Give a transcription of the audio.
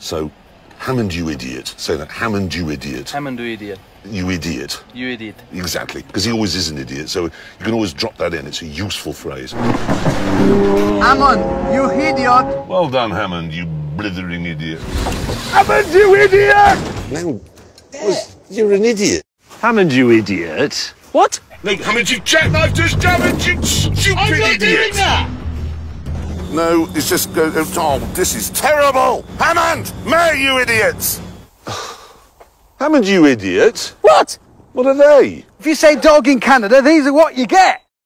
So, Hammond, you idiot. Say that. Hammond, you idiot. Hammond, you idiot. You idiot. You idiot. Exactly. Because he always is an idiot, so you can always drop that in. It's a useful phrase. Hammond, you idiot. Well done, Hammond, you blithering idiot. Hammond, you idiot! No, you're an idiot. Hammond, you idiot. What? No, Hammond, you jackknifed us, Hammond, you stupid I'm not idiot! doing that! No, it's just... oh, this is terrible! Hammond! Mare, you idiots! Hammond, you idiot! What? What are they? If you say dog in Canada, these are what you get.